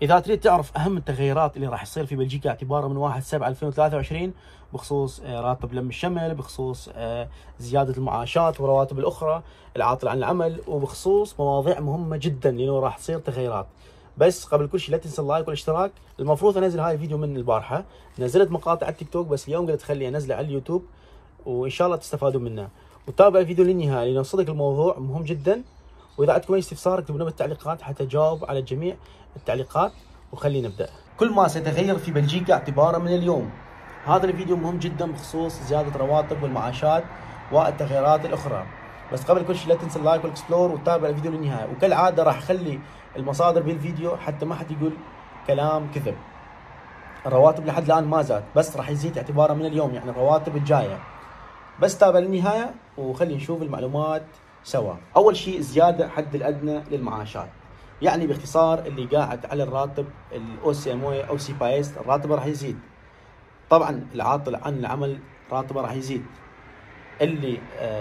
إذا تريد تعرف أهم التغيرات اللي راح يصير في بلجيكا اعتبارا من 1/7/2023 بخصوص راتب لم الشمل، بخصوص زيادة المعاشات والرواتب الأخرى العاطلة عن العمل، وبخصوص مواضيع مهمة جدا لأنه راح تصير تغيرات. بس قبل كل شيء لا تنسى اللايك والاشتراك. المفروض انزل هاي الفيديو من البارحة، نزلت مقاطع على التيك توك بس اليوم قلت خلي انزله على اليوتيوب وإن شاء الله تستفادوا منه. وتابع الفيديو للنهاية لأنه صدق الموضوع مهم جدا. وإذا عندكم أي استفسار اكتبوا لنا بالتعليقات حتى أجاوب على جميع التعليقات. وخلينا نبدأ. كل ما سيتغير في بلجيكا اعتبارا من اليوم. هذا الفيديو مهم جدا بخصوص زيادة الرواتب والمعاشات والتغييرات الأخرى. بس قبل كل شيء لا تنسى اللايك والاكسبلور وتابع الفيديو للنهاية. وكالعادة راح أخلي المصادر بالفيديو حتى ما حد يقول كلام كذب. الرواتب لحد الآن ما زاد بس راح يزيد اعتبارا من اليوم، يعني الرواتب الجاية. بس تابع للنهاية وخلي نشوف المعلومات سوا. أول شيء زيادة حد الأدنى للمعاشات، يعني باختصار اللي قاعد على الراتب الOCMOE أو سيبايس راتبه راح يزيد. طبعا العاطل عن العمل راتبه راح يزيد. اللي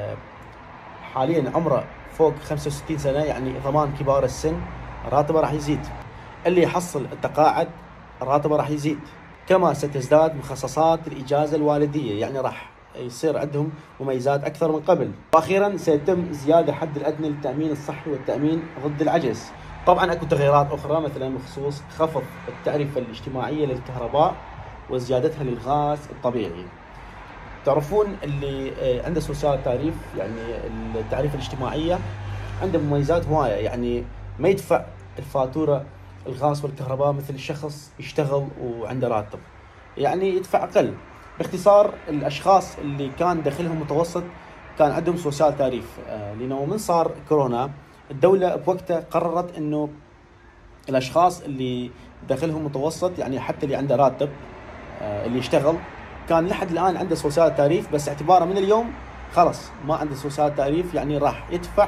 حاليا عمره فوق 65 سنة يعني ضمان كبار السن راتبه راح يزيد. اللي يحصل التقاعد راتبه راح يزيد. كما ستزداد مخصصات الإجازة الوالدية، يعني راح يصير عندهم مميزات أكثر من قبل. وأخيرا سيتم زيادة حد الأدنى للتأمين الصحي والتأمين ضد العجز. طبعا أكو تغييرات أخرى مثلا بخصوص خفض التعرفة الاجتماعية للكهرباء وزيادتها للغاز الطبيعي. تعرفون اللي عنده سوسيال تاريف يعني التعريفة الاجتماعية عنده مميزات هواية، يعني ما يدفع الفاتورة الغاز والكهرباء مثل الشخص يشتغل وعنده راتب، يعني يدفع أقل. باختصار الأشخاص اللي كان دخلهم متوسط كان عندهم سوسيال تاريف، لأنه من صار كورونا الدولة بوقتها قررت أنه الأشخاص اللي دخلهم متوسط يعني حتى اللي عنده راتب اللي يشتغل كان لحد الآن عنده سوسيال تاريف، بس اعتباره من اليوم خلص ما عنده سوسيال تاريف، يعني راح يدفع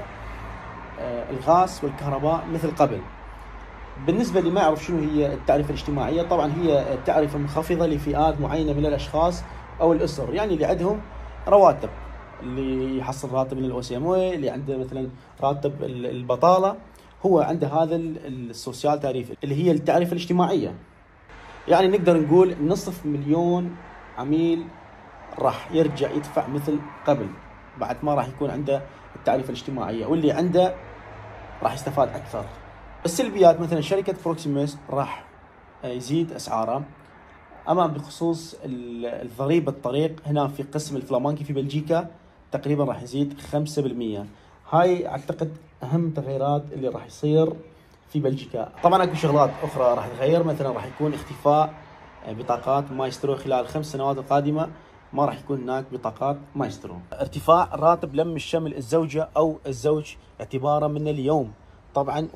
الغاز والكهرباء مثل قبل. بالنسبة اللي ما يعرف شنو هي التعرفة الاجتماعية، طبعا هي تعرفة منخفضة لفئات معينة من الأشخاص أو الأسر، يعني اللي عندهم رواتب، اللي يحصل راتب من الOCMOE، اللي عنده مثلا راتب البطالة، هو عنده هذا السوسيال تاريف اللي هي التعرفة الاجتماعية. يعني نقدر نقول 500,000 عميل راح يرجع يدفع مثل قبل بعد ما راح يكون عنده التعرفة الاجتماعية، واللي عنده راح يستفاد أكثر. السلبيات مثلا شركة بروكسيموس راح يزيد أسعارها. أما بخصوص الضريبة الطريق هنا في قسم الفلامانكي في بلجيكا تقريبا راح يزيد 5%. هاي أعتقد أهم تغييرات اللي راح يصير في بلجيكا. طبعا أكو شغلات أخرى راح تتغير، مثلا راح يكون اختفاء بطاقات مايسترو خلال 5 سنوات القادمة، ما راح يكون هناك بطاقات مايسترو. ارتفاع راتب لم الشمل الزوجة أو الزوج اعتبارا من اليوم، طبعا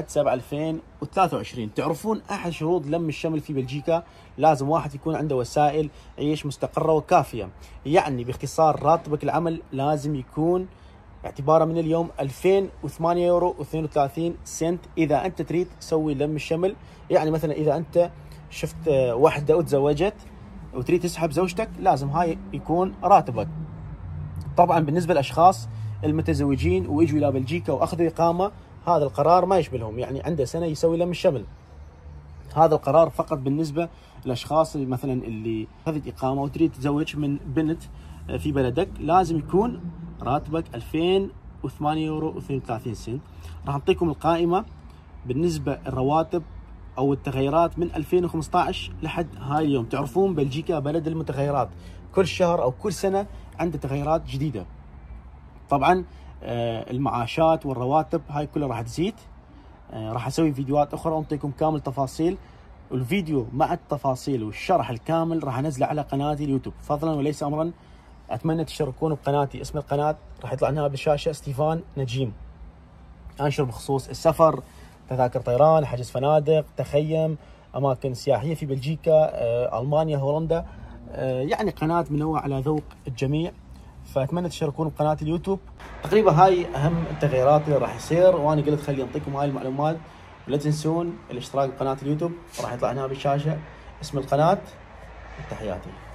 1/7/2023. تعرفون أحد شروط لم الشمل في بلجيكا لازم واحد يكون عنده وسائل عيش مستقرة وكافية، يعني باختصار راتبك العمل لازم يكون اعتبارا من اليوم 2008 €32 إذا أنت تريد تسوي لم الشمل. يعني مثلا إذا أنت شفت وحدة وتزوجت وتريد تسحب زوجتك لازم هاي يكون راتبك. طبعا بالنسبة للأشخاص المتزوجين ويجوا إلى بلجيكا وأخذوا إقامة هذا القرار ما يشملهم، يعني عنده سنة يسوي لم الشمل. هذا القرار فقط بالنسبة للأشخاص اللي مثلا اللي أخذت إقامة وتريد تتزوج من بنت في بلدك لازم يكون راتبك 2008 €32. راح نعطيكم القائمة بالنسبة الرواتب أو التغيرات من 2015 لحد هاي اليوم. تعرفون بلجيكا بلد المتغيرات، كل شهر أو كل سنة عنده تغيرات جديدة. طبعا المعاشات والرواتب هاي كلها راح تزيد. راح اسوي فيديوهات اخرى انطيكم كامل تفاصيل، والفيديو مع التفاصيل والشرح الكامل راح انزله على قناتي اليوتيوب فضلا وليس امرا. اتمنى تشتركون بقناتي، اسم القناه راح يطلع هنا بالشاشه ستيفان نجيم. انشر بخصوص السفر، تذاكر طيران، حجز فنادق، تخيم، اماكن سياحيه في بلجيكا، المانيا، هولندا، يعني قناه منوعه على ذوق الجميع. فاتمنى تشتركون بقناه اليوتيوب. تقريبا هاي اهم التغييرات اللي راح يصير، وانا قلت خلي انطيكم هاي المعلومات. ولا تنسون الاشتراك بقناه اليوتيوب راح يطلع هنا بالشاشه اسم القناه. تحياتي.